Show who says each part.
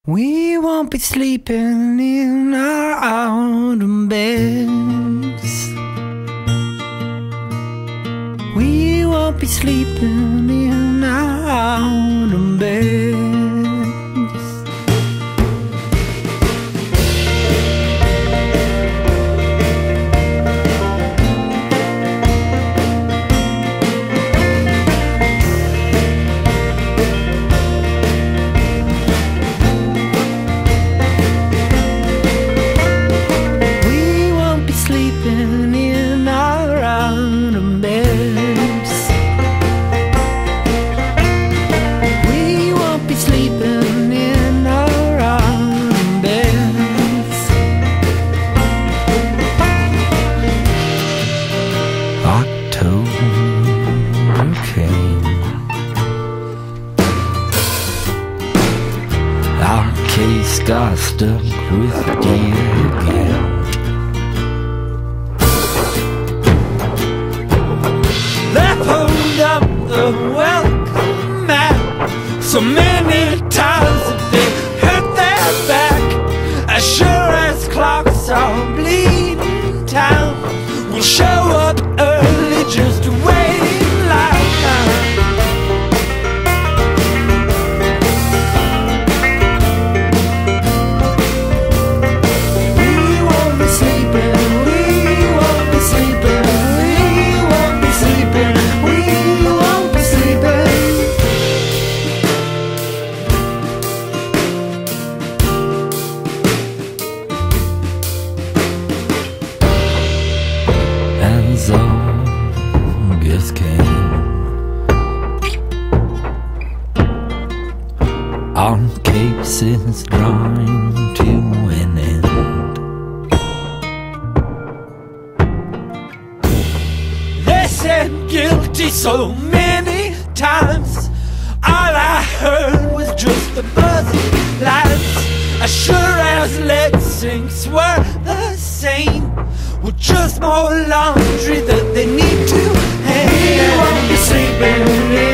Speaker 1: We won't be sleeping in our autumn beds. We won't be sleeping in our autumn beds. Sleeping in our autumn beds. We won't be sleeping in our autumn beds. October came. Our case got stuck with dear again. Hold up the welcome mat. So many times that they hurt their back. As sure as clocks are bleeding town, we'll show up early just to wait in line. We won't be sleeping, we won't be sleeping, we won't be sleeping. August came. Our case is drawing to an end. They said guilty so many times. All I heard was just the buzzing lights. As sure as lead sinks were the same, with just more laundry that they need to hang. We won't be sleeping in